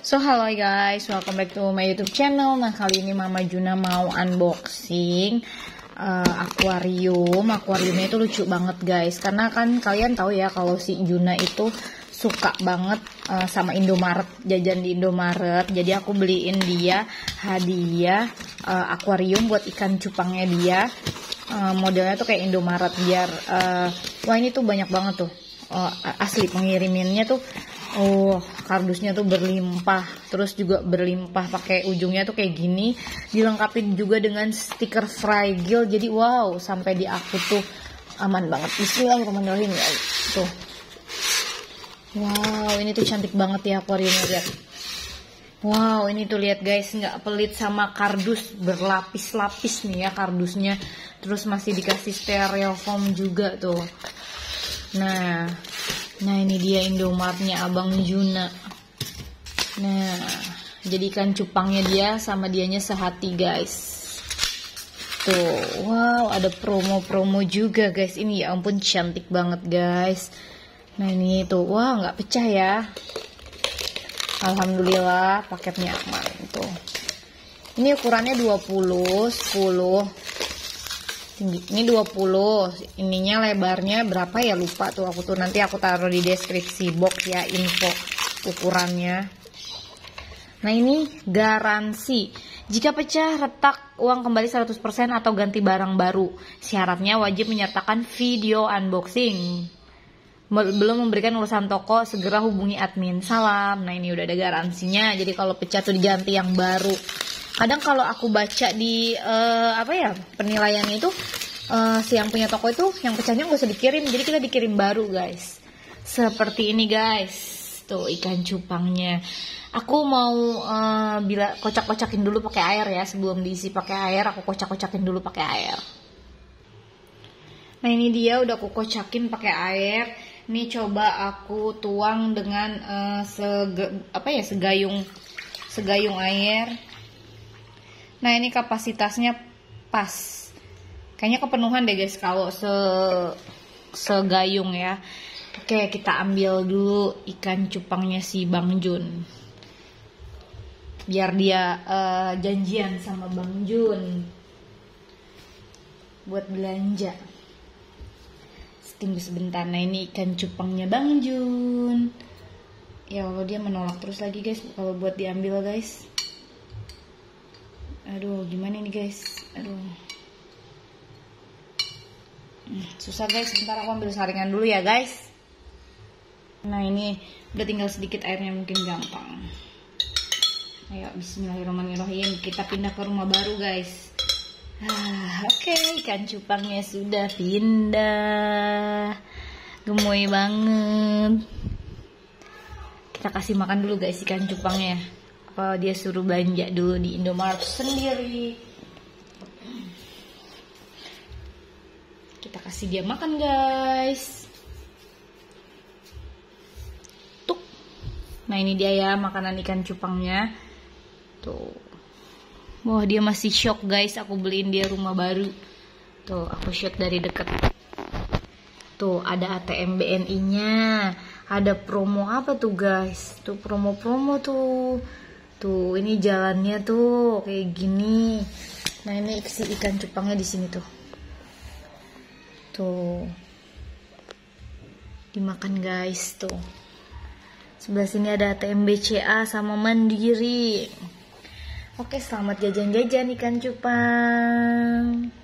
So hello guys, welcome back to my YouTube channel. Nah kali ini Mama Juna mau unboxing akuarium. Akuariumnya itu lucu banget guys, karena kan kalian tahu ya kalau si Juna itu suka banget sama Indomaret, jajan di Indomaret. Jadi aku beliin dia hadiah akuarium buat ikan cupangnya dia. Modelnya tuh kayak Indomaret biar wah ini tuh banyak banget tuh. Asli pengiriminnya tuh kardusnya tuh berlimpah, terus juga berlimpah pakai ujungnya tuh kayak gini, dilengkapi juga dengan stiker fragile. Jadi wow, sampai di aku tuh aman banget. Bismillahirrahmanirrahim ya. Tuh. Wow, ini tuh cantik banget ya akuariumnya, lihat. Wow, ini tuh lihat guys, nggak pelit sama kardus, berlapis-lapis nih ya kardusnya. Terus masih dikasih styrofoam juga tuh. Nah ini dia Indomaretnya Abang Juna. Nah, jadi ikan cupangnya dia sama dianya sehati guys. Tuh, wow, ada promo-promo juga guys. Ini ya ampun cantik banget guys. Nah ini tuh, wah nggak pecah ya. Alhamdulillah paketnya aman tuh. Ini ukurannya 20, 10. Ini 20, ininya lebarnya berapa ya lupa tuh aku tuh, nanti aku taruh di deskripsi box ya info ukurannya. Nah ini garansi, jika pecah retak uang kembali 100% atau ganti barang baru. Syaratnya wajib menyertakan video unboxing. Belum memberikan urusan toko, segera hubungi admin. Salam. Nah ini udah ada garansinya, jadi kalau pecah tuh diganti yang baru. Kadang kalau aku baca di penilaian itu si yang punya toko itu yang pecahnya nggak usah dikirim, jadi kita dikirim baru guys. Seperti ini guys, tuh ikan cupangnya. Aku mau bila kocak-kocakin dulu pakai air ya, sebelum diisi pakai air aku kocak-kocakin dulu pakai air. Nah ini dia udah aku kocakin pakai air. Ini coba aku tuang dengan segayung air. Nah ini kapasitasnya pas. Kayaknya kepenuhan deh guys kalau segayung ya. Oke, kita ambil dulu ikan cupangnya si Bang Jun. Biar dia janjian sama Bang Jun buat belanja. Tunggu sebentar. Nah ini ikan cupangnya Bang Jun. Ya Allah, dia menolak terus lagi guys kalau buat diambil guys. Aduh, gimana ini guys? Aduh. Susah guys, sebentar aku ambil saringan dulu ya guys. Nah ini udah tinggal sedikit airnya, mungkin gampang. Ayo bismillahirrahmanirrahim, kita pindah ke rumah baru guys. Oke, ikan cupangnya sudah pindah. Gemoy banget. Kita kasih makan dulu guys ikan cupangnya. Apa dia suruh belanja dulu di Indomaret sendiri. Kita kasih dia makan guys. Tuh. Nah ini dia ya makanan ikan cupangnya. Tuh. Wah dia masih shock guys, aku beliin dia rumah baru. Tuh aku shoot dari deket. Tuh ada ATM BNI nya. Ada promo apa tuh guys? Tuh promo-promo tuh. Tuh, ini jalannya tuh kayak gini. Nah, ini si ikan cupangnya di sini tuh. Tuh. Dimakan guys tuh. Sebelah sini ada ATM BCA sama Mandiri. Oke, selamat jajan-jajan ikan cupang.